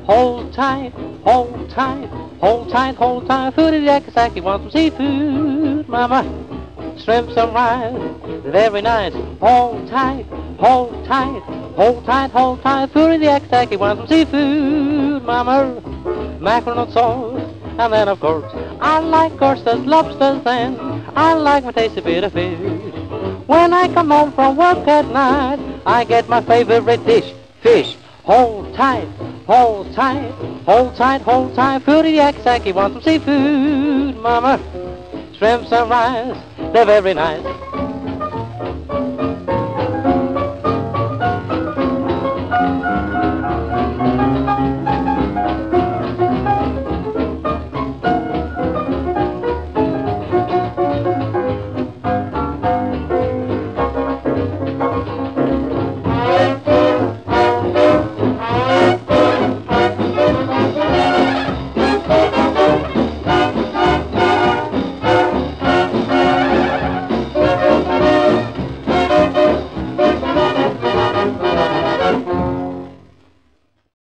Hold tight, hold tight, hold tight, hold tight. Foodie Yakasaki wants some seafood, mama. Shrimps and rice, very nice. Hold tight, hold tight, hold tight, hold tight. Foodie Yakasaki wants some seafood, mama. Mackerel and sauce, and then of course I like oysters, lobsters, and I like my tasty bit of fish. When I come home from work at night, I get my favorite dish, fish. Hold tight, hold tight, hold tight, hold tight. Foodie Yakasaki wants some seafood, mama. Shrimps and rice, they're very nice.